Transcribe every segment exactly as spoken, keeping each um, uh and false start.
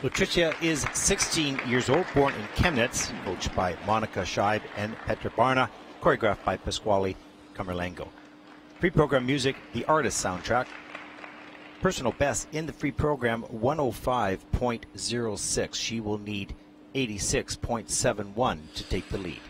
Lutricia is sixteen years old, born in Chemnitz, coached by Monica Scheib and Petra Barna, choreographed by Pasquale Camerlengo. Pre-program music, the artist soundtrack. Personal best in the free program, one oh five point oh six. She will need eighty-six point seven one to take the lead.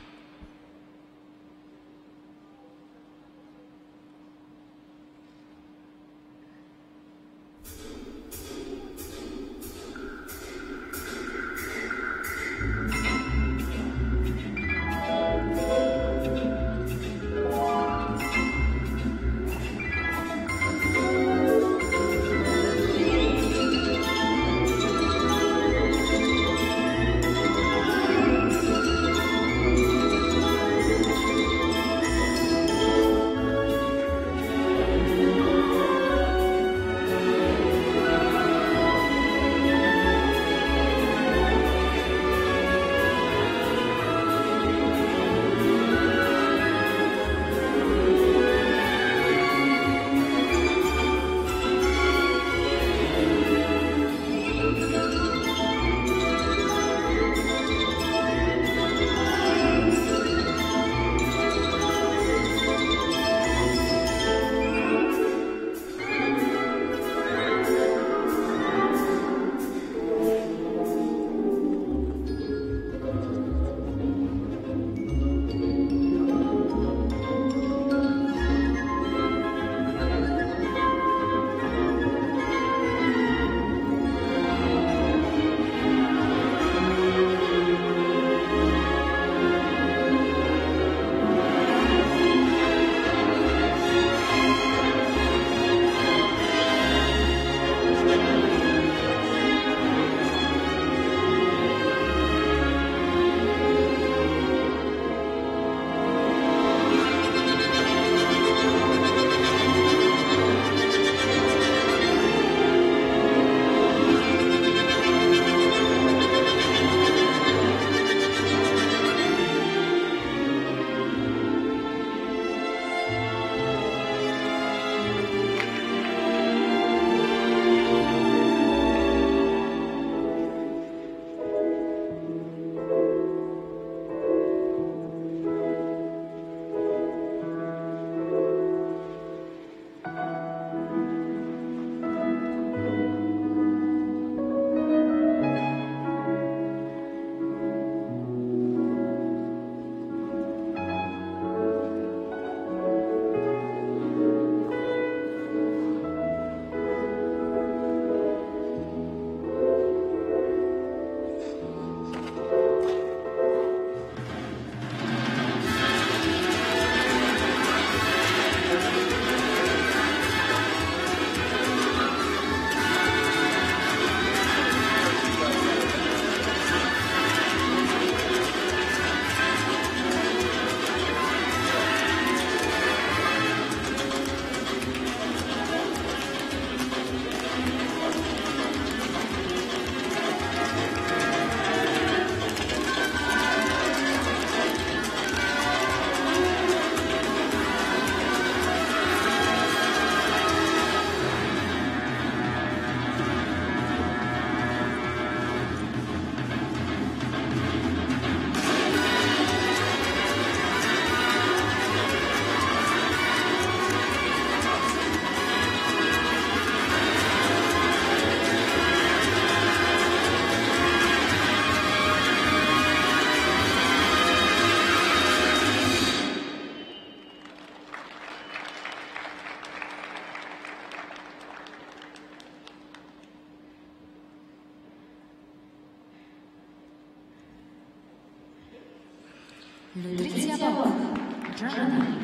Latvia BOCK, Germany.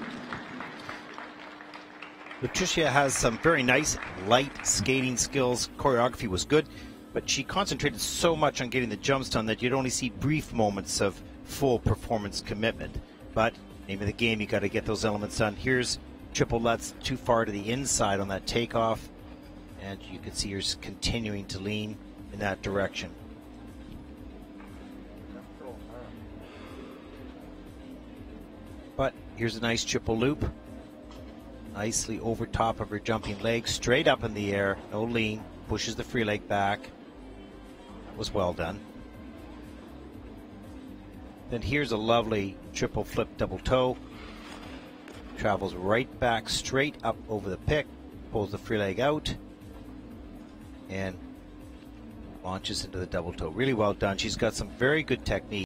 Lutricia has some very nice light skating skills. Choreography was good, but she concentrated so much on getting the jumps done that you'd only see brief moments of full performance commitment. But name of the game, you got to get those elements done. Here's triple lutz too far to the inside on that takeoff, and you can see her continuing to lean in that direction. But here's a nice triple loop. Nicely over top of her jumping leg, straight up in the air, no lean, pushes the free leg back. was well done. Then here's a lovely triple flip double toe. Travels right back straight up over the pick, pulls the free leg out, and launches into the double toe. Really well done. She's got some very good technique.